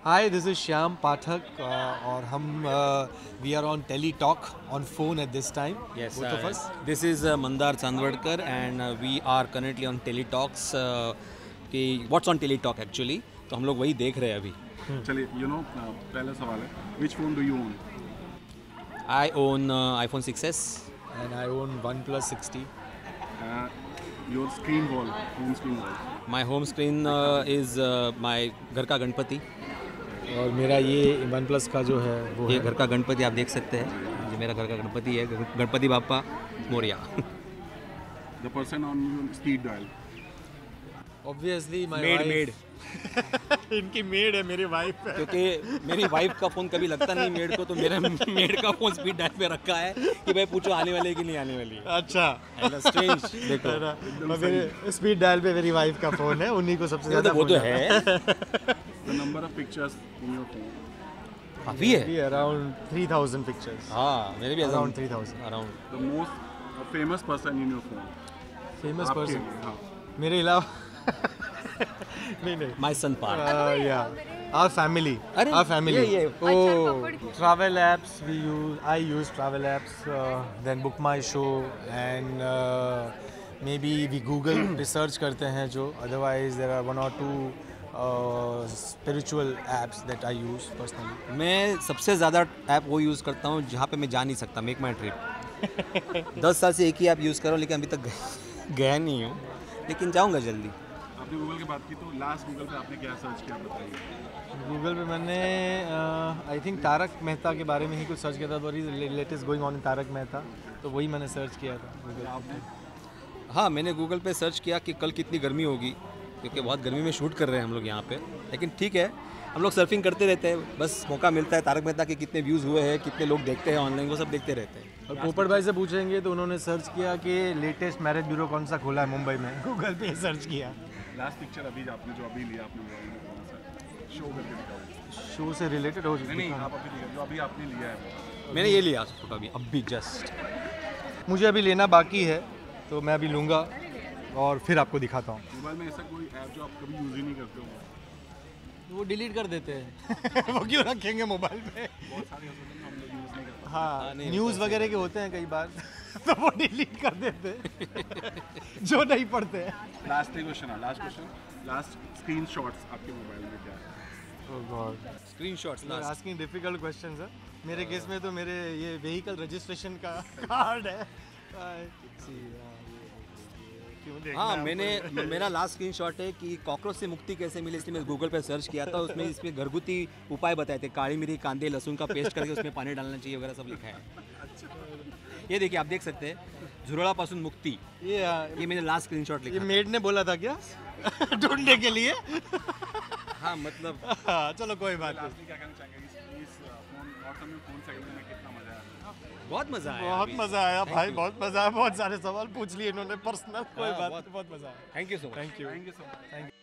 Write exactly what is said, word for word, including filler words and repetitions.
Hi, this is Shyam Pathak uh, और हम uh, we are on Tele Talk on phone at this time. Yes, both of uh, us. this is uh, Mandar Chandwadkar and uh, we are currently on Teletalks. Uh, कि what's on Teletalk actually? तो हम लोग वही देख रहे हैं अभी. चलिए, यू नो पहला सवाल है, which phone do you own? I own uh, iPhone six S. And I own OnePlus sixty. Your screen wall, home screen wall. My home screen uh, is uh, my घर का गणपति. और मेरा ये OnePlus का जो है वो ये है घर का गणपति आप देख सकते हैं. ये मेरा घर का गणपति है. गण- Ganpati Bappa Morya. The person on speed dial. obviously my maid wife. Maid. इनकी मेड है, मेरी वाइफ है. क्योंकि मेरी वाइफ का फ़ोन कभी लगता नहीं मेड को, तो मेरा मेड का फ़ोन स्पीड डायल पे रखा है कि भाई पूछो आने वाले कि नहीं आने वाली है. अच्छा. स्ट्रेंज देखो. और मेरे स्पीड डायल पे मेरी वाइफ का फोन है, उन्हीं को सबसे ये ज्यादा तो वो phone तो आता है. The number of pictures in your phone. काफ़ी है. Maybe around three thousand pictures. हाँ मेरे भी Around three thousand. Around. The most famous person in your phone. Famous आपके person. लिए, हाँ. मेरे अलावा नहीं नहीं. My son part. Uh, yeah, our family. अरे, our family. ये- ये- Oh, travel apps we use. I use travel apps. Uh, then book my show and uh, maybe we Google research करते हैं जो. Otherwise there are one or two uh, spiritual apps that I use personally. मैं सबसे ज़्यादा app वो use करता हूँ जहाँ पे मैं जा नहीं सकता. MakeMyTrip. दस साल से एक ही ऐप यूज़ कर रहा हूँ लेकिन अभी तक गया- गया नहीं हूँ, लेकिन जाऊँगा जल्दी. आपने गूगल की बात की तो लास्ट गूगल पे आपने क्या सर्च किया बताइए. गूगल पे मैंने आई थिंक तारक मेहता के बारे में ही कुछ सर्च किया था. What is latest going on Tarak Mehta, तो वही मैंने सर्च किया था गूगल पे. हाँ मैंने गूगल पे सर्च किया कि कल कितनी गर्मी होगी, क्योंकि बहुत गर्मी में शूट कर रहे हैं हम लोग यहाँ पे. लेकिन ठीक है, हम लोग सर्फिंग करते रहते हैं, बस मौका मिलता है. तारक मेहता के कितने व्यूज़ हुए हैं, कितने लोग देखते हैं ऑनलाइन, वो सब देखते रहते हैं. और पोपट भाई से पूछेंगे तो उन्होंने सर्च किया कि लेटेस्ट मैरिज ब्यूरो कौन सा खोला है मुंबई में. गूगल पे सर्च किया. लास्ट पिक्चर अभी आपने जो अभी लिया आपने मोबाइल में कौन सा शो करके दिखाओ. शो से रिलेटेड हो नहीं नहीं, आप अभी लिया जो अभी आपने लिया है. मैंने ये लिया फोटो अभी अभी जस्ट. मुझे अभी लेना बाकी है, तो मैं अभी लूँगा और फिर आपको दिखाता हूँ. मोबाइल में ऐसा कोई ऐप जो आप कभी यूज़ ही नहीं करते हो? वो डिलीट कर देते हैं. वो क्यों रखेंगे मोबाइल पे. बहुत सारे होते हैं हम लोग यूज़ नहीं करते. हाँ, नहीं, न्यूज़ वगैरह के होते हैं कई बार. तो वो डिलीट कर देते हैं जो नहीं पढ़ते हैं. लास्ट क्वेश्चन है लास्ट क्वेश्चन लास्ट स्क्रीनशॉट्स आपके मोबाइल में क्या है? Oh God. Screenshots You're asking difficult questions, sir. मेरे केस में तो मेरे ये व्हीकल रजिस्ट्रेशन का कार्ड है. I- see, हाँ, ये- क्यों देखना हाँ है मैंने आपको? मेरा लास्ट स्क्रीनशॉट है कि कॉकरोच से मुक्ति कैसे मिले, इसलिए मैं गूगल पे सर्च किया था. उसमें इसमें घरगुती उपाय बताए थे. काली मिरी, कांदे, लहसुन का पेस्ट करके उसमें पानी डालना चाहिए वगैरह सब लिखा है. ये देखिए आप देख सकते हैं, झुरड़ापासून मुक्ति. ये हाँ, ये मैंने लास्ट स्क्रीनशॉट ये लिखा. मेड ने बोला था क्या ढूंढने के लिए. हाँ मतलब हाँ, चलो कोई बात नहीं. लास्टली क्या कहना चाहेंगे इस इस फोन मौसम में फोन खरीदने में कितना मजा आया? बहुत मजा आया. बहुत अभी. मजा आया Thank भाई, you. बहुत मजा आया. बहुत सारे सवाल पूछ लिए इन्होंने पर्सनल. कोई हाँ, बात बहुत- नहीं, बहुत मजा आया. Thank you so much. Thank you. Thank you so much. Thank you.